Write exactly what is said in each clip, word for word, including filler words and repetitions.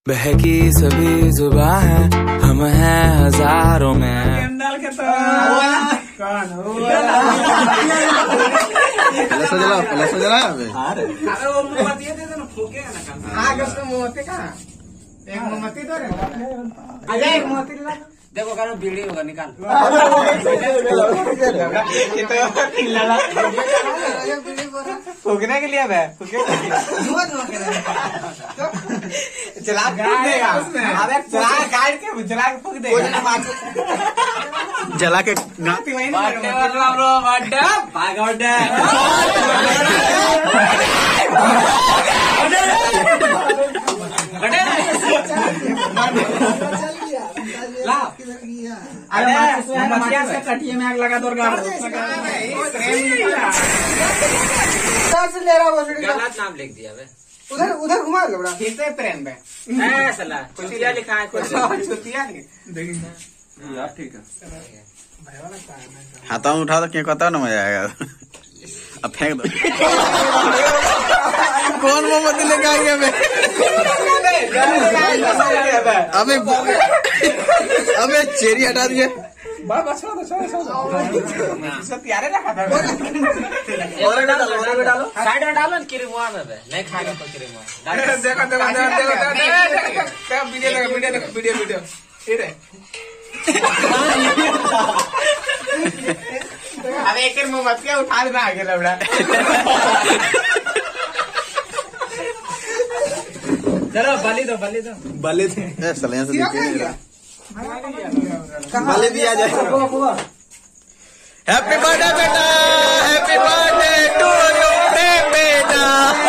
बहकी सभी जुबां है, हम हैं हजारों में। पहले सो जला पहले सो जला अबे अरे वो मोमबत्ती दे दे ना, फूकेगा ना कम। हां कसम मोमबत्ती कहां? एक मोमबत्ती दो रे। अरे एक मोमबत्ती ला। देखो करो बीड़ी होगा, निकाल। फूकने के लिए है, चला देगा उसमें। अबे चला काट के चला के फूक देगा। जला के गाती वही ना ब्रो बड्डा भागवड्डा। ला अरे मटिया से कटिए में आग लगा दो। गलत नाम लिख दिया बे। उधर उधर घुमा लो बड़ा। फिर से प्रेम बे साला चुतिया लिखा है। कुछ चुतिया नहीं यार, ठीक है। हाथों में उठा दो, क्या कहता ना मजा आएगा। अब फेंक दो। कौन मोमबत्ती लेके आ गया बे? अबे अबे चेरी हटा दिए। बस छोड़ो छोड़ो छोड़ो। सब प्यारे रखा था। और डालो और डालो साइड में डालो ना। किरीमुआ में बे नहीं खाएगा तो किरीमुआ। देखो देखो देखो देखो वीडियो देखो वीडियो देखो वीडियो वीडियो ये रे। अब एक मोमबत्ती उठा देना आगे लबड़ा। चलो बलि दो बलि दो बलि दो। साले यहाँ से देखिए बलि दिया जाए। हैप्पी बर्थडे बेटा, हैप्पी बर्थडे टू यू बेटा,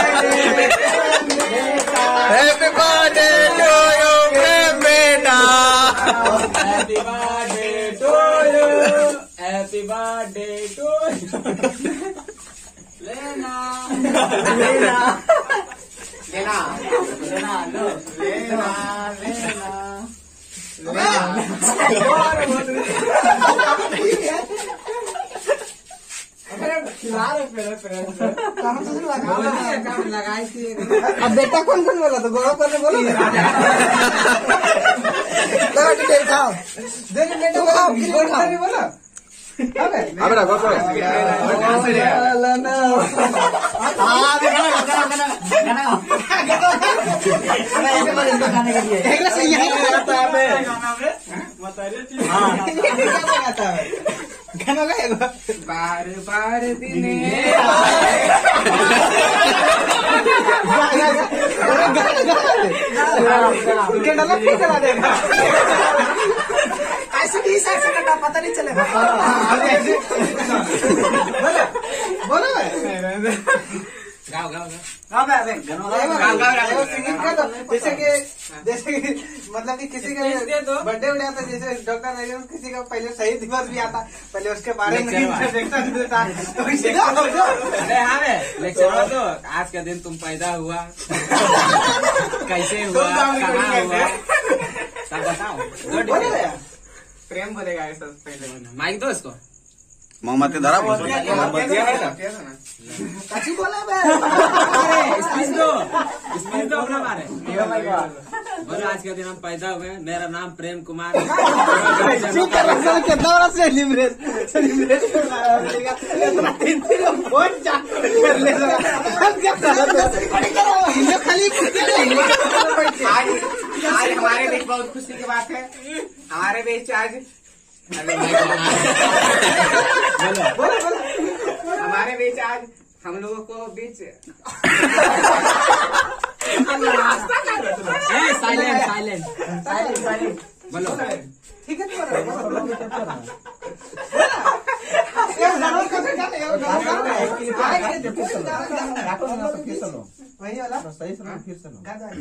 हैप्पी बर्थडे टू यू बेटा, happy birthday to you, happy birthday to you. लेना लेना लेना लेना लो लेना लेना अब बेटा कौन कौन बोला तो गोवा करने बोलो। बेटा बोला अबे रखो बार बार दिन ऐसे भी ऐसे करना पता नहीं चलेगा। बोलो गाओ गाओ गाओ जैसे कि जैसे कि मतलब कि किसी का बर्थडे उड़े आता, जैसे डॉक्टर किसी का पहले शहीद दिवस भी आता, पहले उसके बारे में देखता था। अरे हाँ लेक्चर दो, आज का दिन तुम पैदा हुआ, कैसे हुआ, कहाँ हुआ, सब बताओ। प्रेम बोलेगा ऐसा पहले। माइक दो इसको। मोमबत्ती धरा बोल। कच्ची बोला बे। स्पीच दो स्पीच दो अपना बारे। बोलो आज के दिन हम पैदा हुए, मेरा नाम प्रेम कुमार। कितना बड़ा सेलिब्रेट सेलिब्रेट आज हमारे बीच बहुत खुशी की बात है। हमारे बीच आज बोलो बोलो हमारे बीच आज हम लोगों को बीच साइलेंट साइलेंट साइलेंट साइलेंट बोलो ठीक है। वही वाला सही से फिर से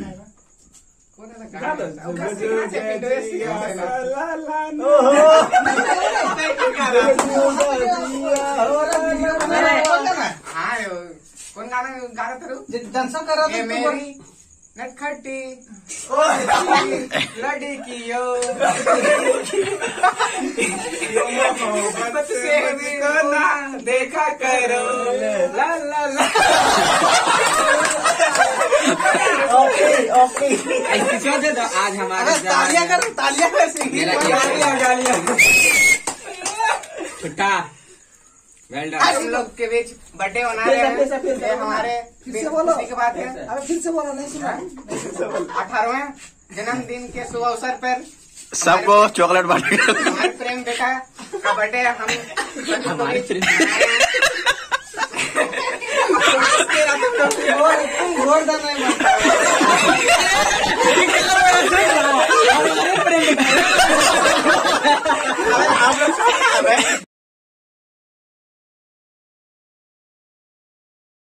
कौन गाना गा रहा था? डांस कर रहा था मेरी नटखटी लड़कियों से भी ना देखा करो ला ला ला ओके ओके किसी दे दो आज हमारे तालियां कर तालियां कर छुट्टा वेल डन। हम लोग के बीच बर्थडे मना रहे हैं। ये हमारे खुशी की बात है। अबे फिर से बोलो नहीं सुना। अठारहवें जन्मदिन के शुभ अवसर पर सबको चॉकलेट बांटेगा। हमारे प्रेम बेटा का बर्थडे हम हमारे